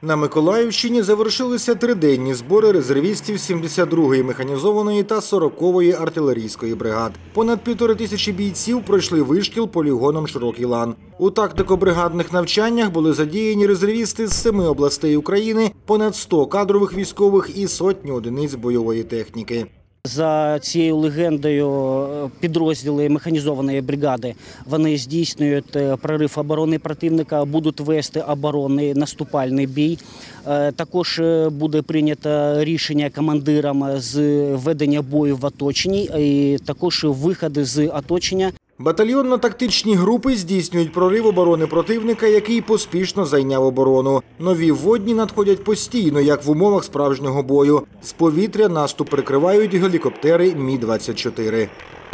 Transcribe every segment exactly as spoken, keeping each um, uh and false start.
На Миколаївщині завершилися триденні збори резервістів сімдесят другої механізованої та сорокової артилерійської бригад. Понад півтори тисячі бійців пройшли вишкіл полігоном «Широкий лан». У тактико-бригадних навчаннях були задіяні резервісти з семи областей України, понад сто кадрових військових і сотні одиниць бойової техніки. За цією легендою підрозділи механізованої бригади, вони здійснюють прорив оборони противника, будуть вести оборонний наступальний бій. Також буде прийнято рішення командирам з ведення бою в оточенні і також виходи з оточення. Батальйонно-тактичні групи здійснюють прорив оборони противника, який поспішно зайняв оборону. Нові вводні надходять постійно, як в умовах справжнього бою. З повітря наступ прикривають гелікоптери Мі двадцять чотири.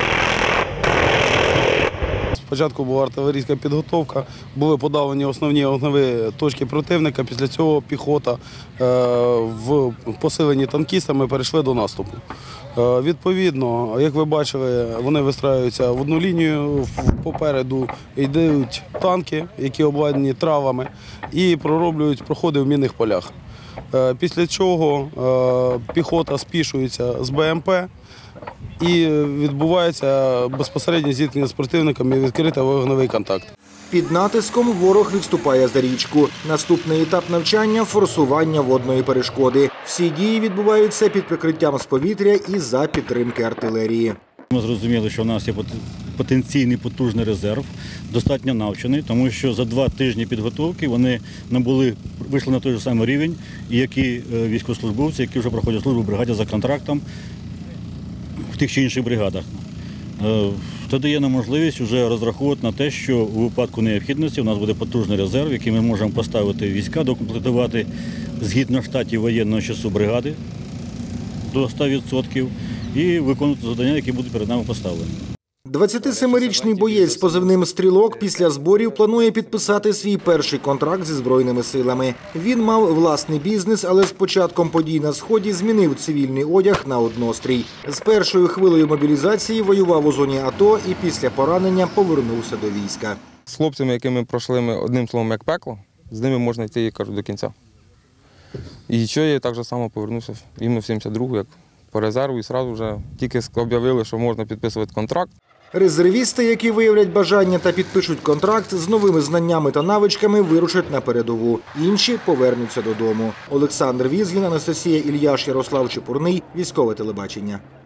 Спочатку була артилерійська підготовка, були подавлені основні вогневі точки противника, після цього піхота в посиленні танкістами перейшли до наступу. Відповідно, як ви бачили, вони вистраюються в одну лінію, попереду йдуть танки, які обладнані травами, і пророблюють проходи в мінних полях. Після чого піхота спішується з БМП, і відбувається безпосереднє зіткнення з противником і відкритий вогневий контакт. Під натиском ворог відступає за річку. Наступний етап навчання – форсування водної перешкоди. Всі дії відбуваються під прикриттям з повітря і за підтримки артилерії. Ми зрозуміли, що у нас є потенційний потужний резерв, достатньо навчений, тому що за два тижні підготовки вони набули, вийшли на той же самий рівень, як і військовослужбовці, які вже проходять службу в бригаді за контрактом в тих чи інших бригадах. Це дає нам можливість вже розраховувати на те, що у випадку необхідності у нас буде потужний резерв, який ми можемо поставити в війська, докомплектувати згідно штатів воєнного часу бригади до ста відсотків і виконувати завдання, які будуть перед нами поставлені. двадцятисемирічний боєць з позивним «Стрілок» після зборів планує підписати свій перший контракт зі Збройними силами. Він мав власний бізнес, але з початком подій на Сході змінив цивільний одяг на однострій. З першою хвилею мобілізації воював у зоні АТО і після поранення повернувся до війська. З хлопцями, якими пройшли ми одним словом як пекло, з ними можна йти, я кажу, до кінця. І що я так же само повернувся іменно в сімдесят другу, як по резерву, і одразу вже тільки об'явили, що можна підписувати контракт. Резервісти, які виявлять бажання та підпишуть контракт, з новими знаннями та навичками вирушать на передову. Інші повернуться додому. Олександр Візгін, Анастасія Ільяш, Ярослав Чепурний. Військове телебачення.